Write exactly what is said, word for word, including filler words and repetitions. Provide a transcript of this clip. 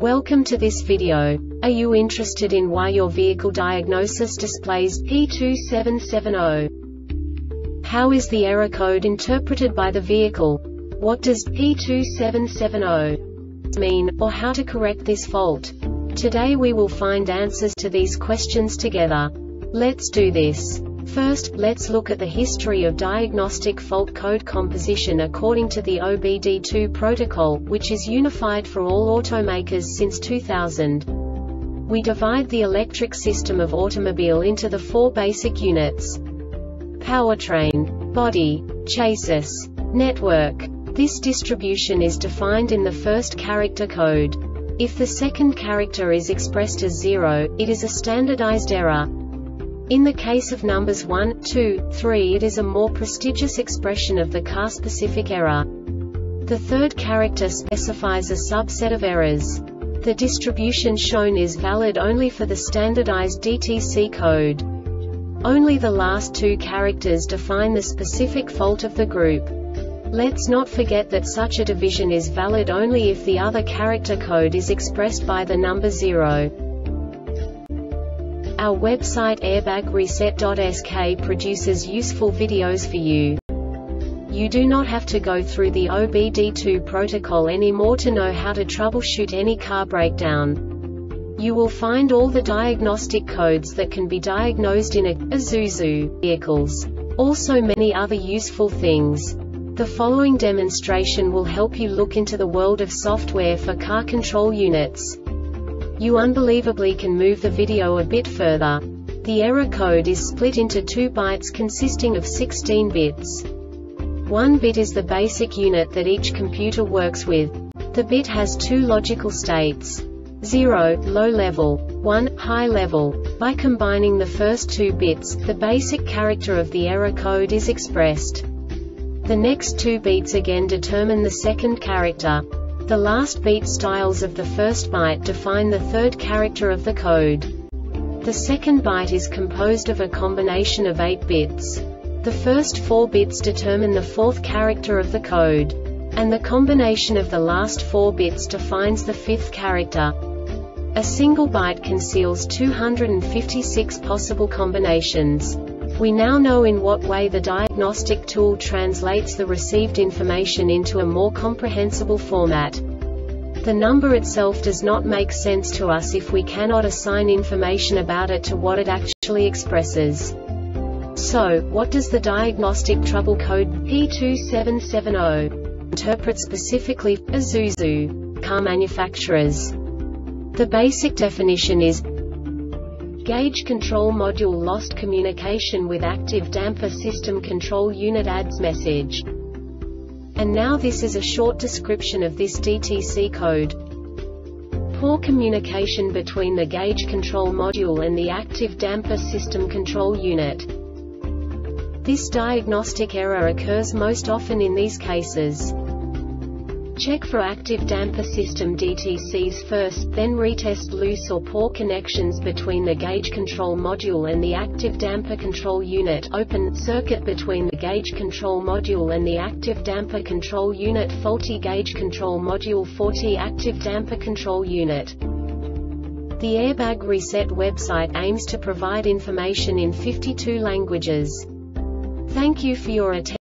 Welcome to this video. Are you interested in why your vehicle diagnosis displays P two seven seven zero? How is the error code interpreted by the vehicle? What does P two seven seven zero mean, or how to correct this fault? Today we will find answers to these questions together. Let's do this. First, let's look at the history of diagnostic fault code composition according to the O B D two protocol, which is unified for all automakers since two thousand. We divide the electric system of automobile into the four basic units: powertrain, body, chassis, network. This distribution is defined in the first character code. If the second character is expressed as zero, it is a standardized error. In the case of numbers one, two, three, it is a more prestigious expression of the car-specific error. The third character specifies a subset of errors. The distribution shown is valid only for the standardized D T C code. Only the last two characters define the specific fault of the group. Let's not forget that such a division is valid only if the other character code is expressed by the number zero. Our website airbag reset dot S K produces useful videos for you. You do not have to go through the O B D two protocol anymore to know how to troubleshoot any car breakdown. You will find all the diagnostic codes that can be diagnosed in a Isuzu vehicles. Also many other useful things. The following demonstration will help you look into the world of software for car control units. You unbelievably can move the video a bit further. The error code is split into two bytes consisting of sixteen bits. One bit is the basic unit that each computer works with. The bit has two logical states: zero, low level, one, high level. By combining the first two bits, the basic character of the error code is expressed. The next two bits again determine the second character. The last beat styles of the first byte define the third character of the code. The second byte is composed of a combination of eight bits. The first four bits determine the fourth character of the code. And the combination of the last four bits defines the fifth character. A single byte conceals two hundred fifty-six possible combinations. We now know in what way the diagnostic tool translates the received information into a more comprehensible format. The number itself does not make sense to us if we cannot assign information about it to what it actually expresses. So, what does the diagnostic trouble code P two seven seven zero interpret specifically for Isuzu car manufacturers? The basic definition is: Gauge control module lost communication with active damper system control unit adds message. And now this is a short description of this D T C code. Poor communication between the gauge control module and the active damper system control unit. This diagnostic error occurs most often in these cases. Check for active damper system D T Cs first, then retest loose or poor connections between the gauge control module and the active damper control unit. Open circuit between the gauge control module and the active damper control unit. Faulty gauge control module. Faulty active damper control unit. The Airbag Reset website aims to provide information in fifty-two languages. Thank you for your attention.